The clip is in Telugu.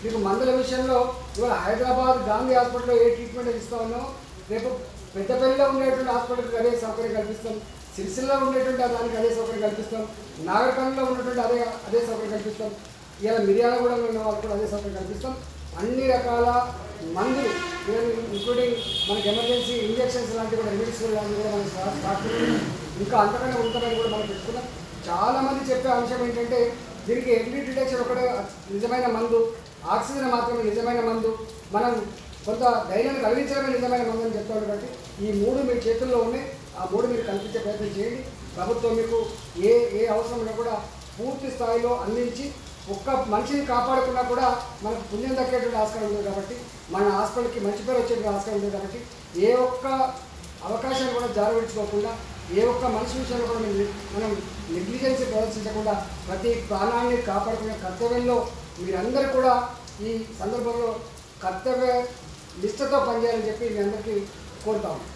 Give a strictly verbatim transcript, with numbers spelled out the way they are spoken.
మీకు మందుల విషయంలో ఇవాళ హైదరాబాద్ గాంధీ హాస్పిటల్లో ఏ ట్రీట్మెంట్ ఇస్తా ఉన్నామో రేపు పెద్దపల్లిలో ఉండేటువంటి హాస్పిటల్కి అదే సౌకర్యం కల్పిస్తాం, సిరిసిల్లో ఉండేటువంటి దానికి అదే సౌకర్యం కల్పిస్తాం, నాగర్కర్నూలులో ఉన్నటువంటి అదే అదే సౌకర్యం కల్పిస్తాం, ఇలా మిర్యాలగూడలో ఉన్న వాళ్ళకి కూడా అదే సౌకర్యం కల్పిస్తాం. అన్ని రకాల మందులు ఇంక్లూడింగ్ మనకి ఎమర్జెన్సీ ఇంజెక్షన్స్ లాంటివి కూడా రెమెడీస్ లాంటివి కూడా మనం స్టార్ట్ ఇంకా అంతకన్నా ఉంటుందని కూడా మనం పెట్టుకున్నాం. చాలామంది చెప్పే అంశం ఏంటంటే దీనికి ఎర్లీ డిటెక్షన్ ఒకటే నిజమైన మందు, ఆక్సిజన్ మాత్రమే నిజమైన మందు, మనం కొంత ధైర్యాన్ని కలిగించడమే నిజమైన మందు అని చెప్తాడు. కాబట్టి ఈ మూడు మీ చేతుల్లో ఉన్నాయి, ఆ మూడు మీరు కల్పించే ప్రయత్నం చేయండి. ప్రభుత్వం మీకు ఏ ఏ అవసరం ఉన్నా కూడా పూర్తి స్థాయిలో అందించి ఒక్క మనిషిని కాపాడుకున్నా కూడా మనకు పుణ్యం దక్కేటువంటి ఆస్కారం ఉంది. కాబట్టి మన హాస్పిటల్కి మంచి పేరు వచ్చేటువంటి ఆస్కారం ఉంది. కాబట్టి ఏ ఒక్క అవకాశాన్ని కూడా జారవిడ్చుకోకుండా, ఏ ఒక్క మనిషి విషయంలో కూడా మనం నెగ్లిజెన్సీ ప్రదర్శించకుండా ప్రతి ప్రాణాన్ని కాపాడుకునే కర్తవ్యంలో మీరందరూ కూడా ఈ సందర్భంలో కర్తవ్య నిష్ఠతో పనిచేయాలని చెప్పి మీ అందరికీ కోరుతాము.